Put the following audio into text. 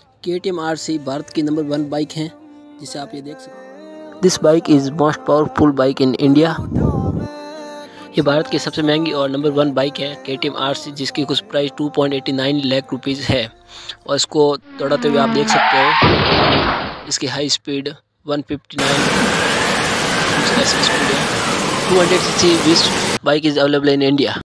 KTM RC Bharat की number 1 bike है, जिसे आप ये देख सकते हैं। This bike is most powerful bike in India. ये भारत की सबसे महंगी और नंबर 1 बाइक है KTM RC, जिसकी कुछ प्राइस 2.89 लाख रुपीज़ है। और इसको दौड़ाते हुए आप देख सकते हो। इसकी हाई स्पीड 159 स्पीड है। 200cc bike is available in India.